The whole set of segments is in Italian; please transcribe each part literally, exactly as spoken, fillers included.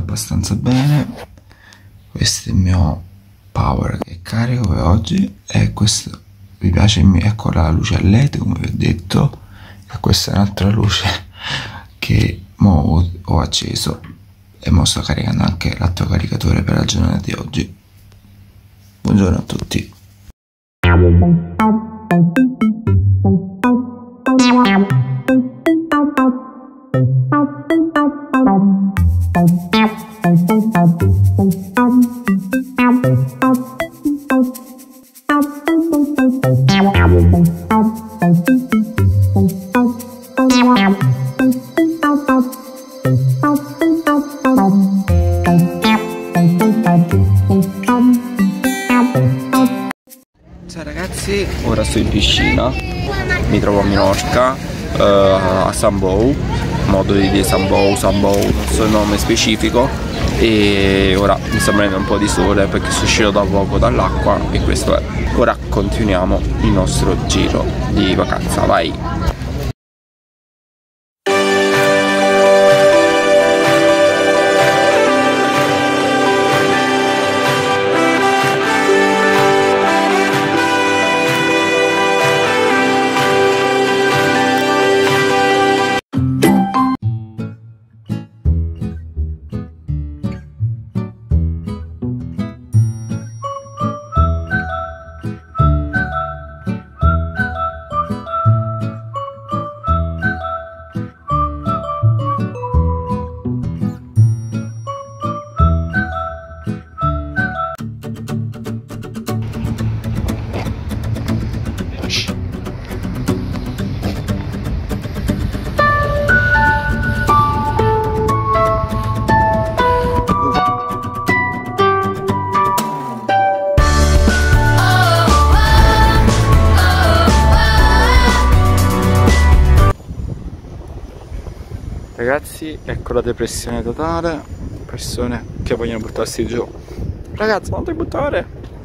abbastanza bene. Questo è il mio power che carico per oggi, e questo vi piace, ecco la luce a led come vi ho detto, e questa è un'altra luce che mo ho acceso e mo sto caricando anche l'altro caricatore per la giornata di oggi. Buongiorno a tutti. Ciao ragazzi, ora sto in piscina, mi trovo a Minorca, uh, a Sambou, modo di dire Sambou, Sambou, non so il nome specifico, e ora mi sta prendendo un po' di sole perché sono uscito da poco dall'acqua e questo è. Ora continuiamo il nostro giro di vacanza, vai! Ragazzi, ecco la depressione totale, persone che vogliono buttarsi giù. Ragazzi, non ti buttare!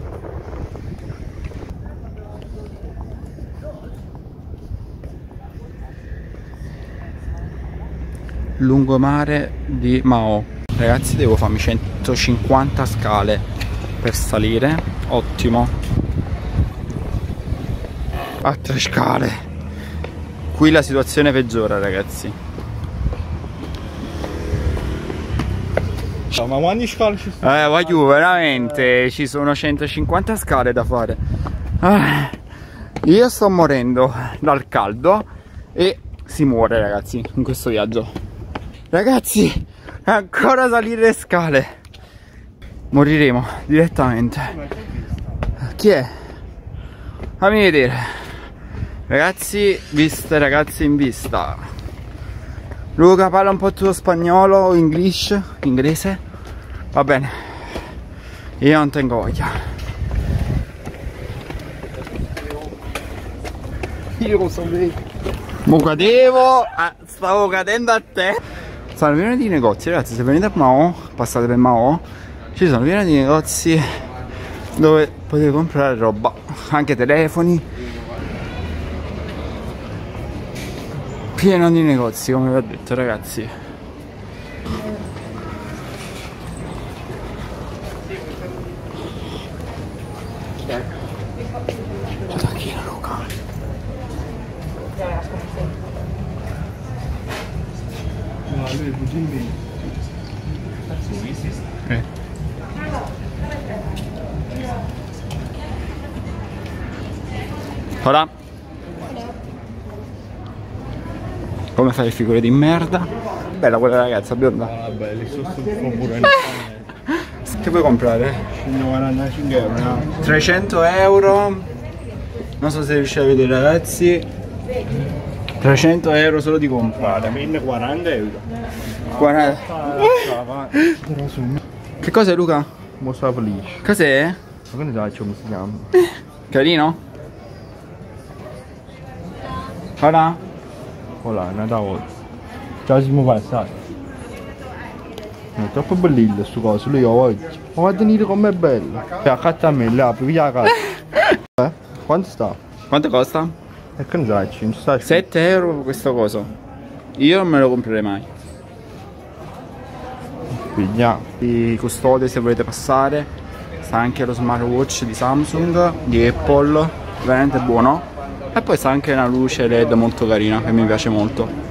Lungomare di Mao. Ragazzi, devo farmi centocinquanta scale per salire, ottimo. Altre scale. Qui la situazione peggiora, ragazzi. Ma quanti scale ci sono? Eh, voglio veramente, ci sono centocinquanta scale da fare. Ah, io sto morendo dal caldo e si muore, ragazzi, in questo viaggio. Ragazzi, ancora salire le scale. Moriremo direttamente. Chi è? Fammi vedere. Ragazzi, viste, ragazzi in vista. Luca, parla un po' tuo spagnolo o English? Inglese? Va bene. Io non tengo voglia. Io lo sapevo. Mo cadevo, ah, stavo cadendo a te. Sono pieni di negozi, ragazzi. Se venite a Mao, passate per Mao, ci sono pieni di negozi dove potete comprare roba, anche telefoni. Pieno di negozi, come vi ho detto, ragazzi. Guarda chi è Luca. No, lui è cugino. Eh. Ora. Come fai le figure di merda? Bella quella ragazza bionda. Ah, vabbè, lì sono pure. Che vuoi comprare? centoquarantacinque euro, no? trecento euro. Non so se riuscite a vedere, ragazzi. trecento euro solo di comprare. millequaranta euro. quaranta. Che cos'è, Luca? Mostra felice. Cos'è? Ma che ne sai come si chiama? Carino? Ora? Voilà, è nata oggi. Già siamo passati. È troppo bellino sto coso, lui oggi. Ma guarda a venire com'è bello. Cioè, accanto a me, là, via la casa. Eh? Quanto sta? Quanto costa? E che ne sai, non sta sette euro questo coso. Io non me lo comprerei mai. Pigliamo. Di custode se volete passare. Sta anche lo smartwatch di Samsung, di Apple, veramente buono. E poi sta anche una luce L E D molto carina che mi piace molto.